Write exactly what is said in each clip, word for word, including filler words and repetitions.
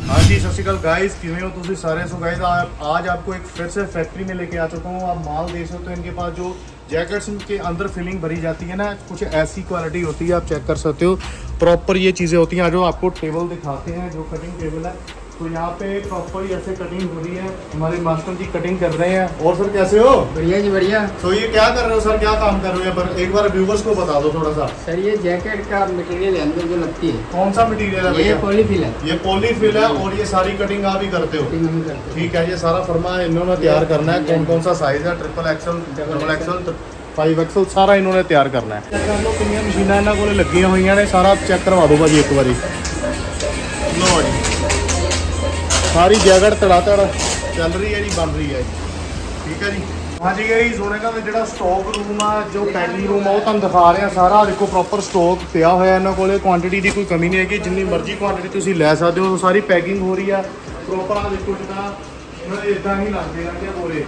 हाँ जी, सत श्री अकाल गाइस, किवें हो तुसी सारे। सो गाइस आज आपको एक फिर से फैक्ट्री में लेके आ चुका हूँ। आप माल देख सकते हो, इनके पास जो जैकेट्स के अंदर फिलिंग भरी जाती है ना, कुछ ऐसी क्वालिटी होती है, आप चेक कर सकते हो। प्रॉपर ये चीज़ें होती हैं। जो आपको टेबल दिखाते हैं, जो कटिंग टेबल है, तो यहाँ पे प्रॉपर ऐसे कटिंग हो रही है। हमारे मास्टर जी कटिंग कर रहे हैं। और सर कैसे हो? बढ़िया जी बढ़िया। तो ये क्या कर रहे हो सर, क्या काम कर रहे हो? पर एक बार व्यूवर्स को बता दो थोड़ा सा। सर ये जैकेट का मटेरियल है, अंदर जो लगती है। कौन सा मटेरियल है? ये पॉलीफिल है। ये पॉलीफिल है। और ये सारी कटिंग आप ही करते हो? ठीक है। ये सारा फर्मा इन्होंने तैयार करना है। कौन कौन सा साइज है? Triple axle, double axle, five axle, सारा इन्होंने तैयार करना है। चेक कर लो कितनी मशीन इन्हों को लगी हुई ने, सारा चेक करवा दो भाजी एक बारी। लो जी, सारी जैकेट तड़ातड़ चल रही है जी, बन रही है। ठीक है जी। हाँ जी गई सोने का जो स्टॉक रूम है, जो पैकिंग रूम है, वो तुम दिखा रहे हैं सारा। देखो प्रॉपर स्टॉक पिया होया इन्होंने कोले। क्वांटिटी की कोई कमी नहीं है, जिन्नी मर्जी क्वांटिटी तुम लै सकते हो। सारी पैकिंग हो रही है प्रॉपर। आ देखो जिदा इदा ही लग देगा बोरे।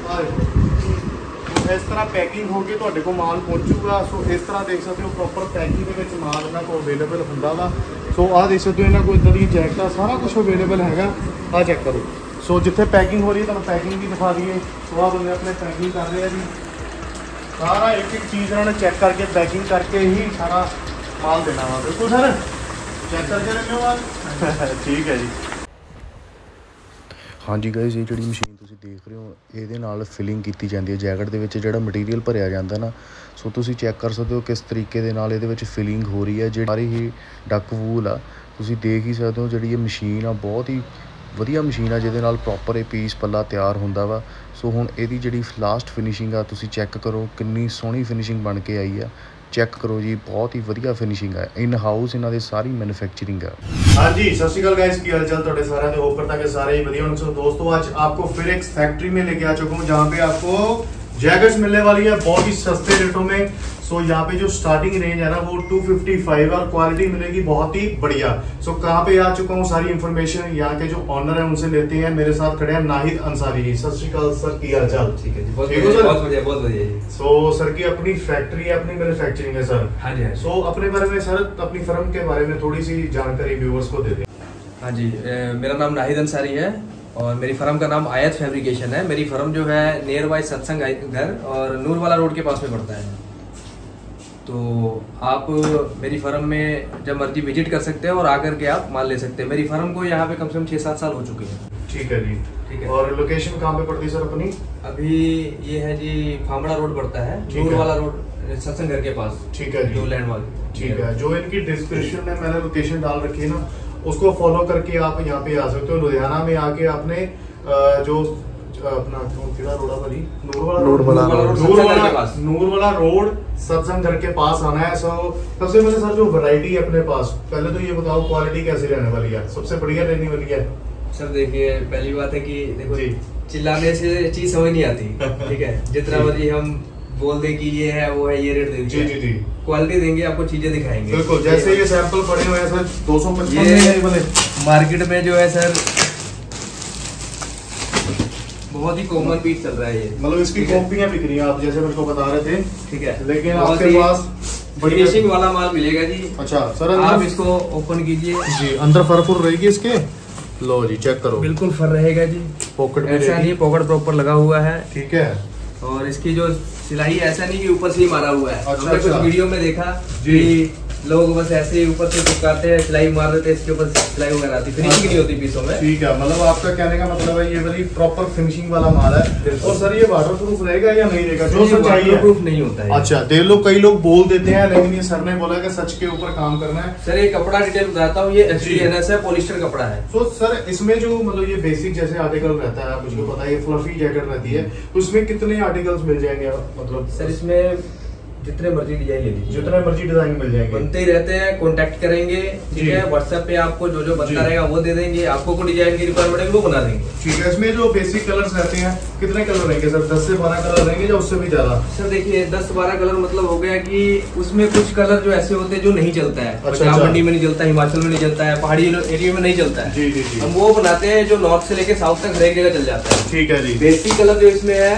इस तरह पैकिंग होके तुहाडे को माल पहुँचूगा। सो इस तरह देख सकते हो प्रॉपर पैकिंग के माल इन्हों को अवेलेबल होंदा वा। सो आ देख सकते हो इन्होंने को इदा दी जैकेट सारा कुछ अवेलेबल है। आ चेक करो। सो जिथे पैकिंग हो रही है, तो पैकिंग भी दिखा दिए। सो आ बंदे अपने पैकिंग कर रहे हैं जी। सारा एक एक चीज़ इन्होंने चेक करके पैकिंग करके ही सारा माल देना वा। बिल्कुल सर, चेक करके देने वाल। ठीक है जी। हाँ जी गाइस, ये जी मशीन तुम देख रहे हो, ये फिलिंग की जाती है जैकेट के जो मटीरियल भरया जाता ना। सो तुम चेक कर सकते हो किस तरीके ये फिलिंग हो रही है। जी सारी ही डक वूल आ, तुम देख ही सकते हो। जी ये मशीन आ बहुत ही वधिया मशीन आ, जिहदे नाल प्रॉपर ये पीस पल्ला तैयार होंदा वा। सो हुण इहदी जिहड़ी लास्ट फिनिशिंग आ, तुसीं चैक करो कितनी सोहनी फिनिशिंग बन के आई है। चैक करो जी, बहुत ही वधिया फिनिशिंग है। इन हाउस इन्हां दे सारी मैन्युफैक्चरिंग है। हाँ जी, सत श्री अकाल गाइस, की हाल चाल तुहाडे सारिਆਂ ਦੇ। होप करता कि सारे ही वधिया होंगे। सो दोस्तों आज आपको फिर एक फैक्ट्री में लेके आ चुका हूँ, जहाँ पे आपको जैकेट्स मिलने वाली है बहुत ही सस्ते रेटों में। सो यहाँ पे जो स्टार्टिंग रेंज है ना, वो टू फिफ्टी फाइव और क्वालिटी मिलेगी बहुत ही बढ़िया। सो कहाँ पे आ चुका हूँ, सारी इन्फॉर्मेशन यहाँ के जो ऑनर है उनसे लेते हैं। मेरे साथ खड़े हैं नाहिद अंसारी जी। सत श्री अकाल सर, की हाल चाल? ठीक है जी, बहुत बढ़िया, बहुत बढ़िया। सो सर की अपनी फैक्ट्री है, अपनी मैन्युफैक्चरिंग है सर? हाँ जी। सो अपने बारे में सर, अपनी फर्म के बारे में थोड़ी सी जानकारी व्यूअर्स को दे दें। हाँ जी, मेरा नाम नाहिद अंसारी है और मेरी फर्म का नाम आयत फैब्रिकेशन है। मेरी फर्म जो है नियर बाय सत्संग घर और नूरवाला रोड के पास में पड़ता है। तो आप मेरी फर्म में जब मर्जी विजिट कर सकते हैं और आकर के आप माल ले सकते हैं। मेरी फर्म को यहाँ पे कम से कम छः सात साल हो चुके हैं। ठीक है जी। ठीक है। और लोकेशन कहाँ पे पड़ती है सर अपनी? अभी ये है जी फामड़ा रोड पड़ता है, नूरवाला रोड सत्संग घर के पास। ठीक है जी, लैंडमार्क। ठीक है। जो इनकी डिस्क्रिप्शन में मैंने लोकेशन डाल रखी है ना, उसको फॉलो करके आप यहाँ पे आ सकते हो। लुधियाना में आके आपने जो अपना रोड भाई नूरवाला रोड, नूरवाला रोड सत्संग घर के पास आना है। सो सबसे पहले सर जो वैरायटी है अपने पास, पहले तो ये बताओ क्वालिटी कैसी रहने वाली है, सबसे बढ़िया रहने वाली है? सर देखिए, पहली बात है कि देखो चिल्लाने से चीज समझ नहीं आती। ठीक है, जितना मर्जी हम बोल दे कि ये है वो है, ये रेट देंगे। जी जी जी, क्वालिटी देंगे, आपको चीजें दिखाएंगे। बिल्कुल, जैसे ये सैंपल पड़े हुए हैं सर दो सौ पचपन मार्केट में जो है सर बहुत ही कॉमन पीस चल रहा है ये। मतलब इसकी कॉपियां बिक रही हैं, आप जैसे मेरे को बता रहे थे। ठीक है, लेकिन आपके पास फिनिशिंग वाला माल मिलेगा जी। अच्छा सर, आप इसको ओपन कीजिए जी। अंदर फर फुर रहेगी इसके? लो जी, चेक करो। बिल्कुल फर रहेगा जी। पॉकेट में ऐसा नहीं, पॉकेट प्रॉपर लगा हुआ है। ठीक है। और इसकी जो सिलाई ऐसा नहीं कि ऊपर से ही मारा हुआ है। अच्छा, हमने कुछ वीडियो में देखा जी, लोग बस ऐसे ही ऊपर से चिपकाते हैं, सिलाई मार देते हैं, इसके ऊपर सिलाई वगैरह आती, फिनिशिंग नहीं होती पीसों में। ठीक है, मतलब आपका कहने का मतलब है ये वाली प्रॉपर फिनिशिंग वाला माल है। और सर ये वाटरप्रूफ रहेगा या नहीं रहेगा? जो सच चाहिए वाटरप्रूफ नहीं होता है। अच्छा, देख लो, कई लोग बोल देते हैं, लेकिन ये सर ने बोला कि सच के ऊपर काम करना है। सर ये कपड़ा डिटेल बताता हूँ, ये एच डी एन एस है, पॉलिस्टर कपड़ा है। तो सर इसमें जो मतलब ये बेसिक जैसे आर्टिकल रहता है, मुझको पता है ये फ्लफी जैकेट रहती है, तो इसमें कितने आर्टिकल्स मिल जाएंगे? मतलब सर इसमें जितने मर्जी डिजाइन ले लीजिए, जितने मर्जी डिजाइन मिल जाएंगे, बनते ही रहते हैं। कांटेक्ट करेंगे, ठीक है, व्हाट्सएप पे आपको जो जो बनता रहेगा वो दे देंगे। आपको को डिजाइन की रिक्वायरमेंट है वो बना देंगे। ठीक है। इसमें जो बेसिक कलर्स रहते हैं कितने कलर रहेंगे सर? दस से बारह कलर रहेंगे या उससे भी ज्यादा? सर देखिए, दस बारह कलर मतलब हो गया कि उसमें कुछ कलर जो ऐसे होते हैं जो नहीं चलता है। अच्छा, पंजाब मंडी में नहीं चलता, हिमाचल में नहीं चलता है, पहाड़ी एरिया में नहीं चलता है। जी जी जी। हम वो बनाते हैं जो नॉर्थ से लेके साउथ तक हर एक जगह चल जाता है। ठीक है जी। बेसिक कलर जो इसमें है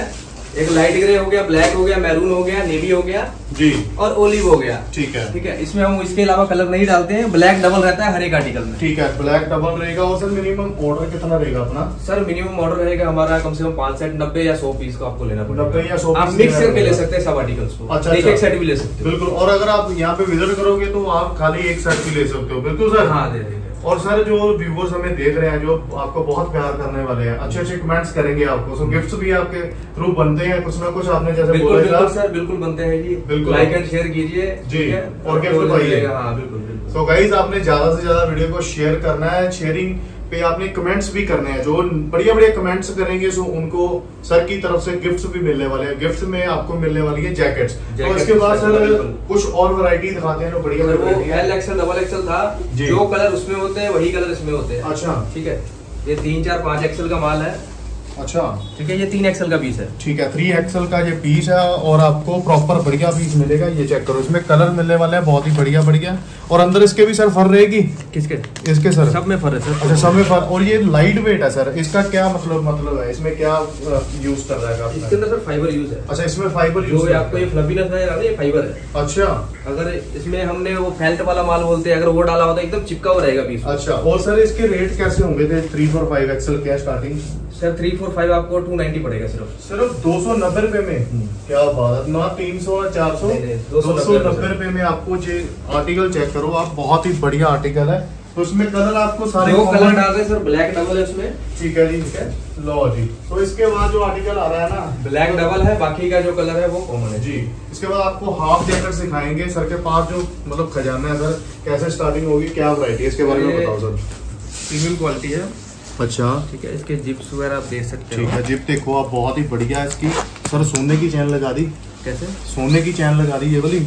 एक लाइट ग्रे हो गया, ब्लैक हो गया, मैरून हो गया, नेवी हो गया जी, और ओलिव हो गया। ठीक है ठीक है, इसमें हम इसके अलावा कलर नहीं डालते हैं। ब्लैक डबल रहता है हर एक आर्टिकल में। ठीक है, ब्लैक डबल रहेगा। और सर मिनिमम ऑर्डर कितना रहेगा अपना? सर मिनिमम ऑर्डर रहेगा हमारा कम से कम पांच सेट, नब्बे या सौ पीस को आपको लेना पड़ेगा। नब्बे या सौ आप पीस मिक्स लेना करके ले पड़ेगा। सकते हैं सब आर्टिकल्स को। अच्छा, एक अच्छा। एक सेट भी ले सकते हो। बिल्कुल। और अगर आप यहाँ पे विजिट करोगे तो आप खाली एक सेट भी ले सकते हो। बिल्कुल सर। हाँ दे देंगे। और सर जो व्यूवर्स हमें देख रहे हैं, जो आपको बहुत प्यार करने वाले हैं, अच्छे अच्छे कमेंट्स करेंगे आपको, सो गिफ्ट्स भी आपके थ्रू बनते हैं कुछ ना कुछ, आपने जैसे बिल्कुल बोला बिल्कुल था। सर, बिल्कुल बनते हैं जी। बिल्कुल। लाइक एंड शेयर कीजिए जी, ठीक है? और गिफ्ट तो पाइए। मिलेगा। हाँ बिल्कुल बिल्कुल। सो गाइज आपने ज्यादा से ज्यादा वीडियो को शेयर करना है। शेयरिंग पे आपने कमेंट्स भी करने हैं। जो बढ़िया बढ़िया कमेंट्स करेंगे सो उनको सर की तरफ से गिफ्ट्स भी मिलने वाले हैं। गिफ्ट में आपको मिलने वाली है जैकेट्स। तो इसके बाद सर बिल्कुल। कुछ और वैरायटी दिखाते हैं जो बढ़िया सर, वो वैरायटी है। एल एक्सएल डबल एक्सएल था, जी। जो कलर उसमें होते हैं वही कलर इसमें होते हैं। अच्छा ठीक है, ये तीन चार पाँच एक्सएल का माल है। अच्छा ठीक है, ये तीन एक्सएल का पीस है। ठीक है, थ्री एक्सएल का ये पीस है और आपको प्रॉपर बढ़िया पीस मिलेगा। ये चेक करो, इसमें कलर मिलने वाले हैं बहुत ही बढ़िया बढ़िया। और अंदर इसके भी सर फर रहेगी। किसके? इसके सर सब में फर है सर। अच्छा, सब में फर। और ये लाइट वेट है सर, इसका क्या मतलब मतलब है? इसमें क्या यूज कर रहा है? इसके अंदर सर फाइबर यूज है। अच्छा, इसमें फाइबर जो यूज ये आपको ये फ्लफीनेस नजर आ रहा है, ये फाइबर है। अच्छा अगर इसमें हमने वो फेल्ट वाला माल बोलते हैं, अगर वो डाला होता है एकदम चिपका हुआ रहेगा पीस। अच्छा। और सर इसके रेट कैसे होंगे थे? थ्री फोर फाइव एक्सएल क्या starting? Sir three four five आपको टू नाइनटी पड़ेगा सिर्फ। सिर्फ दो सौ नब्बे रुपए में? क्या बात है, ना तीन सौ ना चार सौ, नहीं, नहीं, दो सौ नब्बे रुपए में आपको ये आर्टिकल चेक करो आप। बहुत ही बढ़िया आर्टिकल है। तो इसमें कलर आपको सारे दो कलर common- डाल रहे हैं सर, ब्लैक डबल है उसमें। ठीक है जी, ठीक है। लो जी। तो इसके बाद जो आर्टिकल आ रहा है ना, ब्लैक डबल है, बाकी का जो कलर है वो कॉमन है जी। इसके बाद आपको हाफ जैकेट सिखाएंगे। सर के पास जो मतलब खजाना है सर, कैसे स्टार्टिंग होगी, क्या वैरायटी है, इसके बारे में ये- बताओ सर। प्रीमियम क्वालिटी है। अच्छा ठीक है, इसके जिप्स वगैरह आप देख सकते हो। ठीक है, जिप देखो आप, बहुत ही बढ़िया है इसकी। सर सोने की चैन लगा दी। कैसे? सोने की चैन लगा दी ये वाली।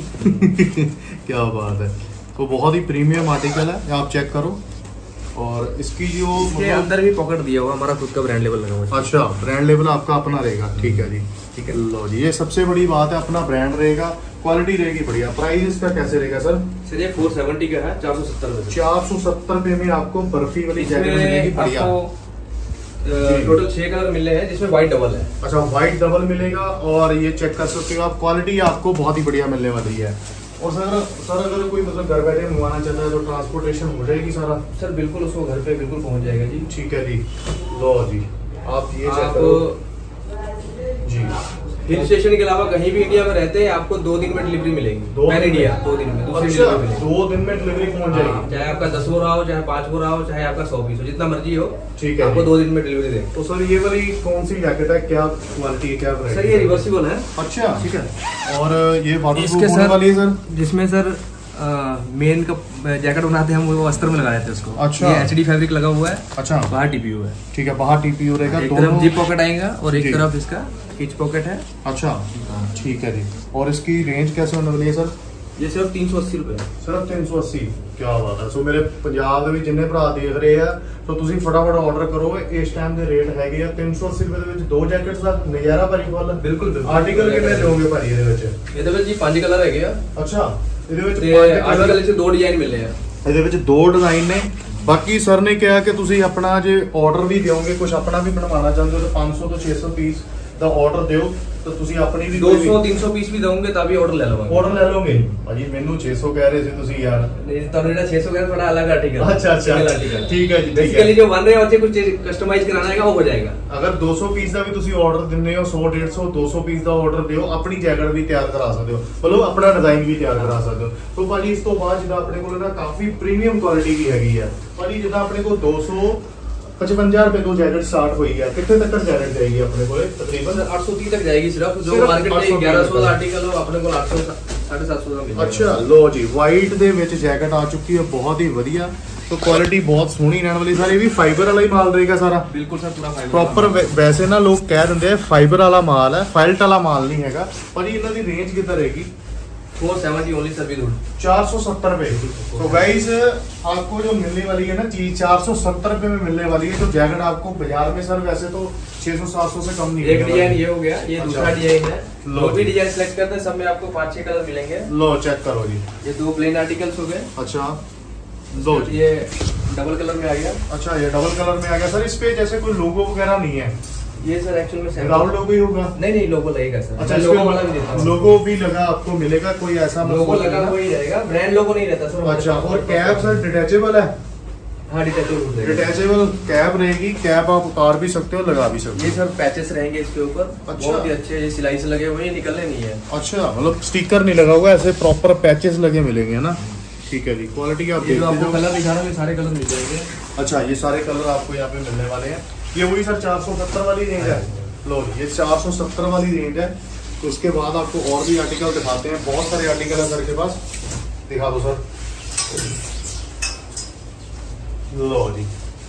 क्या बात है। तो बहुत ही प्रीमियम आर्टिकल है, आप चेक करो। और इसकी जो इसके अंदर भी पॉकेट दिया हुआ, हमारा खुद का ब्रांड लेवल लगा हुआ है। अच्छा, ब्रांड लेवल आपका अपना रहेगा। ठीक है जी, ठीक है। लो जी, ये सबसे बड़ी बात है, अपना ब्रांड रहेगा, क्वालिटी रहेगी बढ़िया। प्राइस इसका कैसे रहेगा सर? सर ये फोर सेवेंटी का है, चार सौ सत्तर में। चार सौ सत्तर रुपए में आपको बर्फी वाली जैकेट मिलेगी इसमें बढ़िया। आपको टोटल छह कलर मिलने हैं, जिसमें व्हाइट डबल है। अच्छा, व्हाइट डबल मिलेगा। और ये चेक कर सकते हो आप, क्वालिटी आपको बहुत ही बढ़िया मिलने वाली है। और सर सर अगर कोई मतलब घर बैठे मंगवाना चाहता है तो ट्रांसपोर्टेशन हो जाएगी सारा? सर बिल्कुल, उसको घर पे बिल्कुल पहुंच जाएगा जी। ठीक है जी। लो जी, आप ये चेक आप करो जी। हिल स्टेशन के अलावा कहीं भी इंडिया में रहते हैं, आपको दो दिन में डिलीवरी मिलेगी। दो पैन दिन में? इंडिया दो दिन में दूसरी अच्छा, डिलीवरी मिलेगी। दो दिन में डिलीवरी पहुंच हाँ, जाएगी। चाहे आपका दस बोरा हो, चाहे पाँच बोरा हो, चाहे आपका सौ पीस हो, जितना मर्जी हो। ठीक है आपको जी। दो दिन में डिलीवरी देंगे। तो सर ये वाली कौन सी जैकेट है, क्या क्वालिटी है, क्या वैरायटी? सर ये रिवर्सिबल है। अच्छा, ठीक है। और ये वाटर इसके प्रूफ होने सर वाली है सर? जिसमें सर मेन का जैकेट बनाते हैं हम, वो अस्तर में लगा देते हैं उसको। अच्छा। ये एचडी फैब्रिक लगा हुआ है, अच्छा, बाहर टीपीयू है। ठीक है, बाहर टीपीयू रहेगा। एक दोनों- तरफ जिप पॉकेट आएगा और एक जी। तरफ इसका हिच पॉकेट है। अच्छा, ठीक है जी। और इसकी रेंज कैसे होने वाली है सर? ये सिर्फ तीन सौ अस्सी रुपए है। सिर्फ तीन सौ अस्सी? क्या बात है। सो मेरे ਪੰਜਾਬ ਦੇ ਵਿੱਚ ਜਿੰਨੇ ਭਰਾ ਦੇਖ ਰਹੇ ਆ, ਸੋ ਤੁਸੀਂ ਫਟਾਫਟ ਆਰਡਰ ਕਰੋ। ਇਸ ਟਾਈਮ ਦੇ ਰੇਟ ਹੈਗੇ ਆ ਤਿੰਨ ਸੌ अस्सी ਰੁਪਏ ਦੇ ਵਿੱਚ ਦੋ ਜੈਕਟਸ ਦਾ ਨਜ਼ਾਰਾ ਭਾਜੀ ਫੁੱਲ। ਬਿਲਕੁਲ ਬਿਲਕੁਲ। ਆਰਟੀਕਲ ਕਿੰਨੇ ਲਓਗੇ ਭਾਜੀ ਇਹਦੇ ਵਿੱਚ? ਇਹਦੇ ਵਿੱਚ ਜੀ ਪੰਜ ਕਲਰ ਹੈਗੇ ਆ ਅੱਛਾ, ਇਹਦੇ ਵਿੱਚ ਤੇ ਪੰਜ ਆਰਟੀਕਲ ਕਲਰ, ਵਿੱਚ ਦੋ ਡਿਜ਼ਾਈਨ ਮਿਲੇ ਆ। ਇਹਦੇ ਵਿੱਚ ਦੋ ਡਿਜ਼ਾਈਨ ਨੇ। ਬਾਕੀ ਸਰ ਨੇ ਕਿਹਾ ਕਿ ਤੁਸੀਂ ਆਪਣਾ ਜੇ ਆਰਡਰ ਵੀ ਦਿਓਗੇ, ਕੁਝ ਆਪਣਾ ਵੀ ਬਣਵਾਉਣਾ ਚਾਹੁੰਦੇ ਹੋ ਤਾਂ ਪੰਜ ਸੌ ਤੋਂ ਛੇ ਸੌ ਪੀਸ ਦਾ ਆਰਡਰ ਦਿਓ ਤਾਂ ਤੁਸੀਂ ਆਪਣੀ ਵੀ दो सौ तीन सौ पीस भी दूंगे तभी ऑर्डर ले लूंगा। ਆਰਡਰ ਲੈ ਲਓਗੇ। ਭਾਜੀ ਮੈਨੂੰ ਛੇ ਸੌ ਕਹਿ ਰਹੇ ਸੀ ਤੁਸੀਂ ਯਾਰ। नहीं तो मेरा छह सौ का थोड़ा अलग आर्टिकल। अच्छा अच्छा Single अच्छा, article। ठीक है जी, ठीक बेसिकली है। जो बन रहे हैं कुछ कस्टमाइज कराना है वो हो जाएगा। ਅਗਰ ਦੋ ਸੌ ਪੀਸ ਦਾ ਵੀ ਤੁਸੀਂ ਆਰਡਰ ਦਿੰਦੇ ਹੋ, ਸੌ ਡੇਢ ਸੌ ਦੋ ਸੌ ਪੀਸ ਦਾ ਆਰਡਰ ਦਿਓ, ਆਪਣੀ ਜੈਕਟ ਵੀ ਤਿਆਰ ਕਰਾ ਸਕਦੇ ਹੋ, ਮਤਲਬ ਆਪਣਾ ਡਿਜ਼ਾਈਨ ਵੀ ਤਿਆਰ ਕਰਾ ਸਕਦੇ ਹੋ। ਤੋਂ ਭਾਜੀ ਇਸ ਤੋਂ ਬਾਅਦ ਜਿੱਦਾਂ ਆਪਣੇ ਕੋਲ ਨਾ ਕਾਫੀ ਪ੍ਰੀਮੀਅਮ ਕੁਆਲਿਟੀ ਵੀ ਹੈਗੀ ਆ ਭਾਜੀ। ਜਿੱਦਾਂ ਆਪਣੇ ਕੋਲ ਦੋ ਸੌ पचवंजा रुपए तो जैकेट स्टार्ट हुई है, कितने तक जैकेट जाएगी अपने को? तकरीबन आठ सौ तीस तक जाएगी सिर्फ। जो सिर्फ मार्केट आठ सौ में ग्यारह सौ तक। आर्टिकल हो अपने को आठ सौ साढ़े सात सौ का मिलेगा। अच्छा, लो जी, वाइट ਦੇ ਵਿੱਚ ਜੈਕਟ ਆ ਚੁੱਕੀ ਹੈ, ਬਹੁਤ ਹੀ ਵਧੀਆ। तो क्वालिटी बहुत सोहनी रहने वाली। सर ये भी फाइबर वाला ही माल रहेगा सारा? बिल्कुल सर, पूरा फाइबर प्रॉपर। वैसे ना लोग कह दिंदे फाइबर वाला माल है, फेल्ट वाला माल नहीं हैगा। पर इन्हां दी रेंज कितना रहेगी? Four seventy only sir with hood. चार सौ सत्तर रुपए। तो गाइस आपको जो मिलने वाली है ना चीज चार सौ सत्तर रुपए में मिलने वाली है। तो जैकेट आपको बाजार में सर वैसे तो छह सौ सात सौ से कम नहीं एक डिजाइन ये हो गया, ये अच्छा। दूसरा डिजाइन है। लो जो भी जी। डिजाइन सेलेक्ट करते हैं सब में आपको पाँच छह कलर मिलेंगे। लो चेक करो जी। ये दो प्लेन आर्टिकल्स हो गए। अच्छा, लो जी। ये डबल कलर में आ गया। अच्छा, ये डबल कलर में आ गया सर। इस पे जैसे कोई लोगो वगैरह नहीं है? ये सर एक्चुअल में राउंड लोगो ही होगा? नहीं नहीं, लोगो लगेगा सर। अच्छा, लोगो वाला भी देता हूं। लोगो भी लगा आपको मिलेगा, कोई ऐसा लोगो लगा वही रहेगा, ब्रांड लोगो नहीं रहता सर। अच्छा, और कैप सर डिटैचेबल है? हाँ डिटैचेबल डिटैचेबल कैप रहेगी। कैप आप उतार भी सकते हो, लगा भी सकते हो। ये सर पैचेस रहेंगे इसके ऊपर, अच्छा। बहुत ही अच्छे, ये सिलाई से लगे हुए हैं, निकलने नहीं है। अच्छा, मतलब स्टिकर नहीं लगा हुआ, ऐसे प्रॉपर पैचेस लगे मिलेंगे ना। ठीक है जी, क्वालिटी आप ये जो देखते आपको जाओ। कलर दिखा रहा हूँ, सारे कलर मिल जाएंगे। अच्छा, ये सारे कलर आपको यहाँ पे मिलने वाले हैं। ये वही सर चार सौ सत्तर वाली रेंज है। लो ये चार सौ सत्तर वाली रेंज है। तो उसके बाद आपको और भी आर्टिकल दिखाते हैं, बहुत सारे आर्टिकल है सर के पास, दिखा दो सर। लो जी,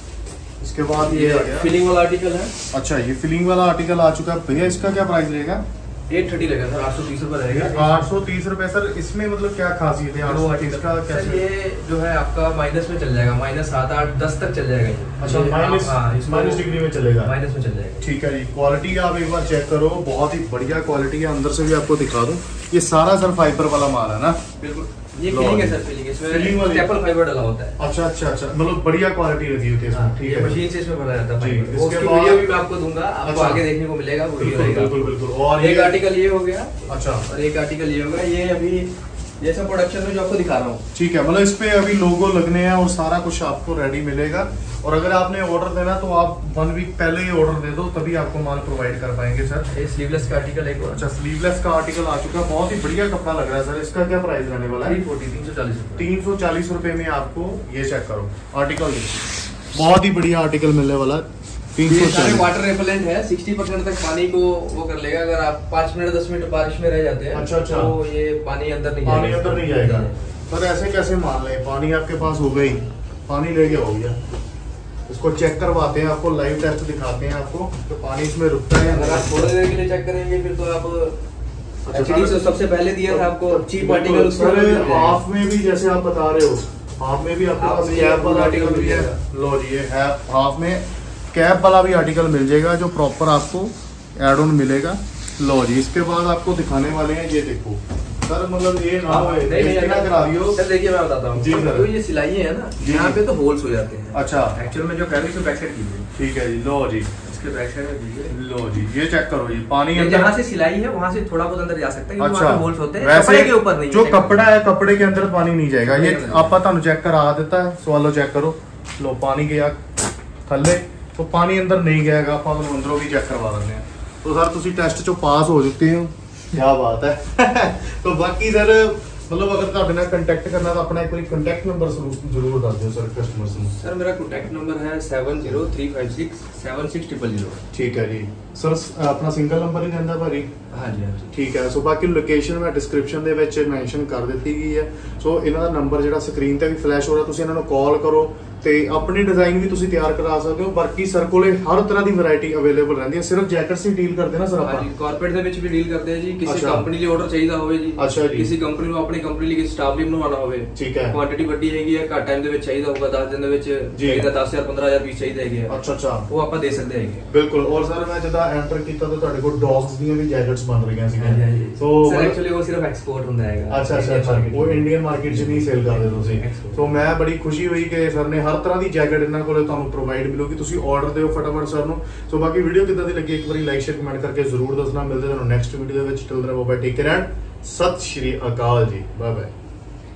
इसके बाद ये आ गया फिलिंग वाला आर्टिकल है। अच्छा, ये फिलिंग वाला आर्टिकल आ चुका है भैया। इसका क्या प्राइस रहेगा? एट थर्टी रहेगा सर, आठ सौ तीस रुपए रहेगा। आठ सौ तीस रुपए सर। इसमें मतलब क्या खासियत है आठ सौ तीस का? सर कैसे? ये जो है आपका माइनस में चल जाएगा, माइनस सात आठ दस तक चल जाएगा ये। अच्छा, ये माइनस आप- हाँ, इसको माइनस डिग्री में चलेगा। माइनस में चल जाएगा। ठीक है जी, क्वालिटी आप एक बार चेक करो, बहुत ही बढ़िया क्वालिटी है। अंदर से भी आपको दिखा दूं, ये सारा सर फाइबर वाला माल है ना? बिल्कुल, ये लो फिलिंग है जी। सर, फिलिंग फिलिंग इसमें वाली? स्टेपल फाइबर डाला होता है। अच्छा अच्छा अच्छा, मतलब बढ़िया क्वालिटी लगी होती है इसमें। ठीक ये है मशीन से इसमें भरा जाता है जी, फाइबर। इसके उसकी बाद- वीडियो भी मैं आपको दूंगा, आपको अच्छा। आगे देखने को मिलेगा, वीडियो बिल्कुल रहेगा। बिल्कुल बिल्कुल। और एक ये आर्टिकल ये हो गया, अच्छा, और एक आर्टिकल ये होगा। ये अभी जैसा प्रोडक्शन में जो आपको दिखा रहा हूँ। ठीक है, मतलब इस पे अभी लोगो लगने हैं और सारा कुछ आपको रेडी मिलेगा। और अगर आपने ऑर्डर देना तो आप वन वीक पहले ही ऑर्डर दे दो, तभी आपको माल प्रोवाइड कर पाएंगे सर। ये स्लीवलेस का आर्टिकल एक और अच्छा, स्लीवलेस का आर्टिकल आ चुका है, बहुत ही बढ़िया कपड़ा लग रहा है सर। इसका क्या प्राइस रहने वाला है? थ्री फोर्टी तीन सौ चालीस रुपए। तीन सौ चालीस रुपए में आपको ये चेक करो आर्टिकल, देखिए बहुत ही बढ़िया आर्टिकल मिलने वाला है। तीन ये सौ सारे चालीस। वाटर रेपेलेंट है, साठ परसेंट तक पानी को वो कर लेगा। अगर आप पाँच मिनट दस मिनट बारिश में रह जाते हैं, अच्छा, अच्छा। तो ये पानी अंदर नहीं पानी जाएगा। अंदर नहीं जाएगा। पर ऐसे कैसे मान लें, पानी आपके पास हो गई, पानी ले गया हो गया। इसको चेक करवाते हैं, आपको लाइव टेस्ट दिखाते हैं आपको तो पानी इसमें रुकता है। अगर आप थोड़ी देर के लिए चेक करेंगे फिर तो आप एक्चुअली सर- सबसे पहले दिया था आपको चीप आर्टिकल, सर हाफ में भी जैसे आप बता रहे हो, हाफ में भी आपके हाफ पास में कैप ये वाला आर्टिकल आर्टिकल भी है। मिल जाएगा। लो जी, ये है हाफ में कैप वाला भी आर्टिकल मिल जाएगा, जो प्रॉपर आपको एड ऑन मिलेगा। लो जी, इसके बाद आपको दिखाने वाले हैं, ये देखो सर, मतलब ये ना हो नहीं नहीं बेइज्जती ना करा दियो। सर देखिए मैं बताता हूँ। जी सर। जो ये सिलाई है ना, जी। यहाँ पे तो होल्स हो जाते हैं। अच्छा, एक्चुअल में जो कह रहे हैं बैक साइड कीजिए, ठीक है जी। लो जी, इसके बैक साइड में कीजिए। लो जी, ये चेक करो, ये पानी ये अंदर। जहाँ से सिलाई है वहाँ से थोड़ा बहुत अंदर जा सकता है, क्योंकि अच्छा, वहाँ पे होल्स होते हैं, वैसे कपड़े के ऊपर नहीं। जो कपड़ा है, कपड़े के अंदर पानी नहीं जाएगा। ये नहीं, नहीं। आपा ਤੁਹਾਨੂੰ चेक करा देता है, सवालो चेक करो। लो पानी गया थल्ले, तो पानी अंदर नहीं गएगा, आप अंदरों भी चेक करवा देंगे। तो सर तुसी टेस्ट चो पास हो चुके हो, क्या बात है। तो बाकी सर मतलब अगर ਤੁਹਾਡੇ ਨਾਲ ਕੰਟੈਕਟ ਕਰਨਾ ਤਾਂ ਆਪਣਾ ਇੱਕ ਵਾਰੀ ਕੰਟੈਕਟ ਨੰਬਰ ਜ਼ਰੂਰ ਦੱਸ ਦਿਓ ਸਰ ਕਸਟਮਰਸ ਨੂੰ। सर मेरा कॉन्टैक्ट नंबर है seven zero three five six seven six triple zero. ਠੀਕ ਹੈ ਜੀ ਸਰ, ਆਪਣਾ ਸਿੰਗਲ ਨੰਬਰ ਹੀ ਰਹਿੰਦਾ ਭਾਰੀ। हाँ जी हाँ जी। ਠੀਕ ਹੈ। ਸੋ ਬਾਕੀ ਲੋਕੇਸ਼ਨ ਮੈਂ ਡਿਸਕ੍ਰਿਪਸ਼ਨ ਦੇ ਵਿੱਚ ਮੈਂਸ਼ਨ ਕਰ ਦਿੱਤੀ ਗਈ ਹੈ। ਸੋ ਇਹਨਾਂ ਦਾ ਨੰਬਰ ਜਿਹੜਾ ਸਕਰੀਨ ਤੇ ਵੀ ਫਲੈਸ਼ ਹੋ ਰਿਹਾ, ਤੁਸੀਂ ਇਹਨਾਂ ਨੂੰ ਕਾਲ ਕਰੋ ਤੇ ਆਪਣੀ ਡਿਜ਼ਾਈਨ ਵੀ ਤੁਸੀਂ ਤਿਆਰ ਕਰਾ ਸਕਦੇ ਹੋ। ਬਾਕੀ ਸਰ ਕੋਲੇ ਹਰ ਤਰ੍ਹਾਂ ਦੀ ਵੈਰਾਈਟੀ ਅਵੇਲੇਬਲ ਰਹਿੰਦੀ ਹੈ। ਸਿਰਫ ਜੈਕਟਸ ਹੀ ਡੀਲ ਕਰਦੇ ਨਾ ਸਰ हाँ ਆਪਾਂ? जी, कॉर्पोरेट ਦੇ ਵਿੱਚ ਵੀ ਡੀਲ ਕਰਦੇ ਆ ਜੀ। ਕਿਸੇ ਅੱਛਾ। ਕੰਪਨੀ ਲਈ ਆਰਡਰ ਚਾਹੀਦਾ ਹੋਵੇ ਜੀ, ਅੱਛਾ ਜੀ। ਕਿਸੇ ਕੰਪਨੀ ਨੂੰ ਆਪਣੀ ਕੰਪਨੀ ਲਈ ਕਿਸੇ ਸਟਾਫ ਲਈ ਬਣਵਾਉਣਾ ਹੋਵੇ, ਠੀਕ ਹੈ। ਕੁਆਂਟੀਟੀ ਵੱਡੀ ਹੈਗੀ ਹੈ, ਘੱਟ ਟਾਈਮ ਦੇ ਵਿੱਚ ਚਾਹੀਦਾ ਹੋਊਗਾ, ਦਸ ਦਿਨ ਦੇ ਵਿੱਚ ਜੀ। ਚਾਹੀਦਾ, ਦਸ ਹਜ਼ਾਰ ਪੰਦਰਾਂ ਹਜ਼ਾਰ ਪੀਸ ਚਾਹੀਦੇ ਹੈਗੇ ਆ, ਅੱਛਾ ਅੱਛਾ, ਉਹ ਆਪਾਂ ਦੇ ਸਕਦੇ ਹੈਗੇ। ਬਿਲਕੁਲ। ਔਰ ਸਰ ਮੈਂ ਜਦੋਂ ਐਂਟਰ ਕੀਤਾ ਤਾਂ ਤੁਹਾਡੇ ਕੋਲ ਡੌਗਸ ਦੀਆਂ ਵੀ ਜੈਕਟਸ ਬਣ ਰਹੀਆਂ ਹਾਂਜੀ ਸੀਗੀਆਂ। ਹਾਂਜੀ। ਸੋ ਸਰ ਮਤਲਬ- ਐਕਚੁਅਲੀ ਉਹ ਸਿਰਫ ਐਕਸਪੋਰਟ ਹੁੰਦਾ ਹੈਗਾ। ਅੱਛਾ ਅੱਛਾ Indian ਅੱਛਾ, market ਉਹ ਚ। ਇੰਡੀਅਨ ਮਾਰਕੀਟ 'ਚ ਨਹੀਂ ਸੇਲ ਕਰਦੇ ਤੁਸੀਂ। Export। ਸੋ ਮੈਂ ਬੜੀ ਖੁਸ਼ੀ ਹੋਈ ਕਿ ਸਰ ਨੇ ਹਰ ਤਰ੍ਹਾਂ ਦੀ ਜੈਕਟ ਇਹਨਾਂ ਕੋਲੇ ਤੁਹਾਨੂੰ ਪ੍ਰੋਵਾਈਡ ਮਿਲੂਗੀ। ਤੁਸੀਂ ਆਰਡਰ ਦਿਓ ਫਟਾਫਟ ਸਰ ਨੂੰ। ਸੋ ਬਾਕੀ ਵੀਡੀਓ ਕਿੱਦਾਂ ਦੀ ਲੱਗੀ ਇੱਕ ਵਾਰੀ ਲਾਈਕ ਸ਼ੇਅਰ ਕਮੈਂਟ ਕਰਕੇ ਜ਼ਰੂਰ ਦੱਸਣਾ। ਮਿਲਦੇ ਤੁਹਾਨੂੰ ਨੈਕਸਟ ਵੀਡੀਓ ਦੇ ਵਿੱਚ। Till then bye, take care and ਸਤਿ ਸ਼੍ਰੀ ਅਕਾਲ ਜੀ, ਬਾਏ ਬਾਏ।